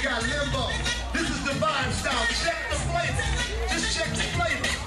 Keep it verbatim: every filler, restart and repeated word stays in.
got Limbo. This is Divine Style. Check the flavor. Just check the flavor.